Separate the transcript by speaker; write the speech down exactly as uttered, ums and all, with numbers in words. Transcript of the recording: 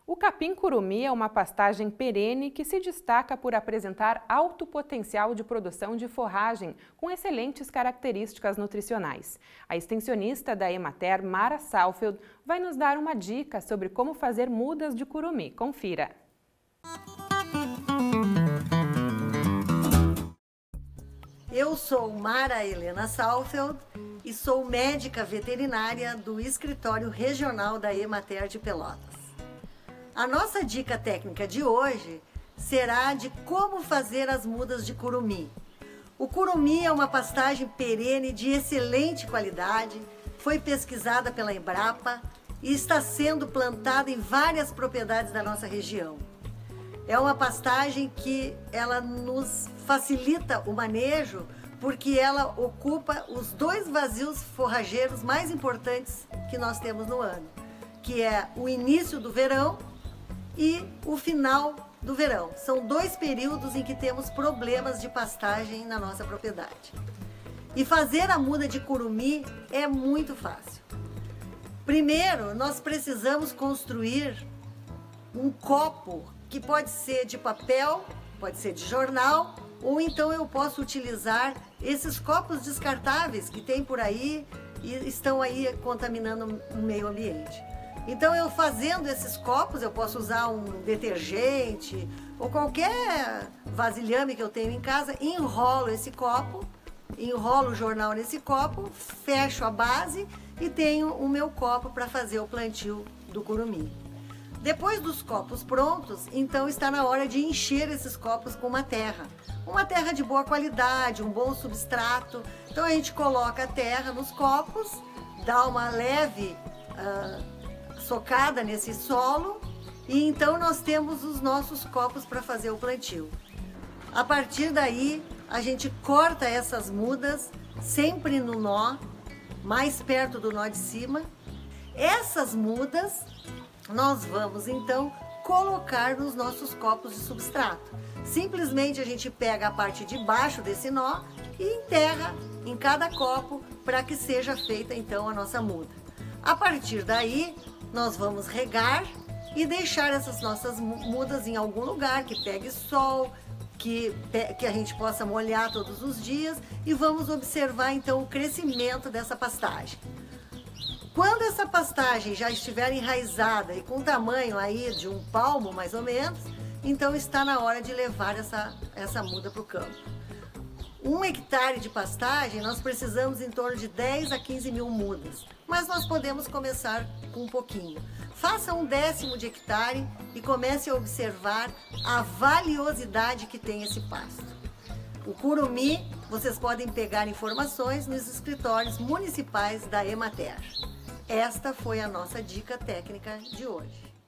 Speaker 1: O capim-curumi é uma pastagem perene que se destaca por apresentar alto potencial de produção de forragem com excelentes características nutricionais. A extensionista da Emater, Mara Salfeld, vai nos dar uma dica sobre como fazer mudas de curumi. Confira!
Speaker 2: Eu sou Mara Helena Salfeld e sou médica veterinária do Escritório Regional da Emater de Pelotas. A nossa dica técnica de hoje será de como fazer as mudas de curumi. O curumi é uma pastagem perene de excelente qualidade, foi pesquisada pela Embrapa e está sendo plantada em várias propriedades da nossa região. É uma pastagem que ela nos facilita o manejo porque ela ocupa os dois vazios forrageiros mais importantes que nós temos no ano, que é o início do verão e o final do verão. São dois períodos em que temos problemas de pastagem na nossa propriedade. E fazer a muda de curumi é muito fácil. Primeiro, nós precisamos construir um copo que pode ser de papel, pode ser de jornal, ou então eu posso utilizar esses copos descartáveis que tem por aí e estão aí contaminando o meio ambiente. Então eu fazendo esses copos, eu posso usar um detergente ou qualquer vasilhame que eu tenho em casa, enrolo esse copo, enrolo o jornal nesse copo, fecho a base e tenho o meu copo para fazer o plantio do curumi. Depois dos copos prontos, então está na hora de encher esses copos com uma terra. Uma terra de boa qualidade, um bom substrato. Então a gente coloca a terra nos copos, dá uma leve uh, socada nesse solo e então nós temos os nossos copos para fazer o plantio. A partir daí, a gente corta essas mudas sempre no nó, mais perto do nó de cima. Essas mudas nós vamos então colocar nos nossos copos de substrato. Simplesmente a gente pega a parte de baixo desse nó e enterra em cada copo para que seja feita então a nossa muda. A partir daí nós vamos regar e deixar essas nossas mudas em algum lugar que pegue sol, que, que a gente possa molhar todos os dias e vamos observar então o crescimento dessa pastagem. Quando essa pastagem já estiver enraizada e com tamanho aí de um palmo mais ou menos, então está na hora de levar essa, essa muda para o campo. Um hectare de pastagem nós precisamos em torno de dez a quinze mil mudas, mas nós podemos começar com um pouquinho. Faça um décimo de hectare e comece a observar a valiosidade que tem esse pasto. O curumi, vocês podem pegar informações nos escritórios municipais da Emater. Esta foi a nossa dica técnica de hoje.